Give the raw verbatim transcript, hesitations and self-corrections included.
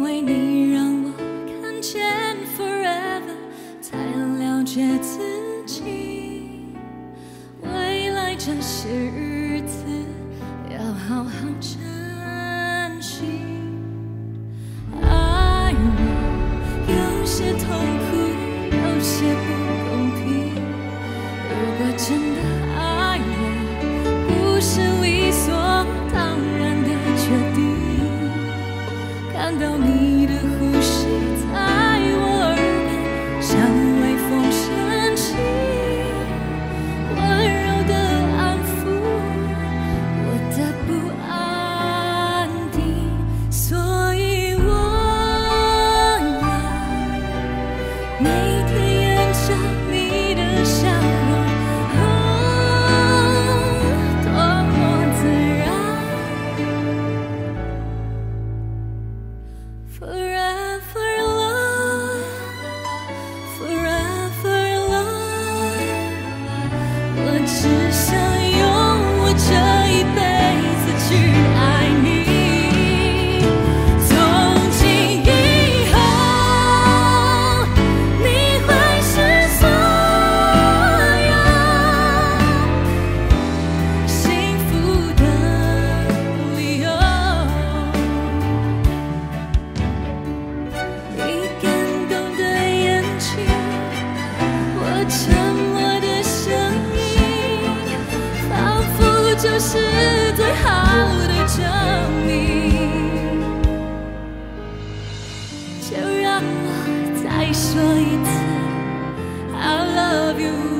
为你让我看见 forever， 才了解自己。未来这些日子要好好珍惜。爱我有些痛苦，有些不公平。如果真的爱我，不是理所当然的决定。看到你的呼吸在我耳边，像微风升起，温柔的安抚我的不安定，所以我要每天眼角你的笑容，哦，多么自然。Forever love, forever love， 我只想用我这一辈子去爱你。从今以后，你会是所有幸福的理由。你感动的眼睛，我沉默的声音，仿佛就是最好的证明。就让我再说一次 I love you。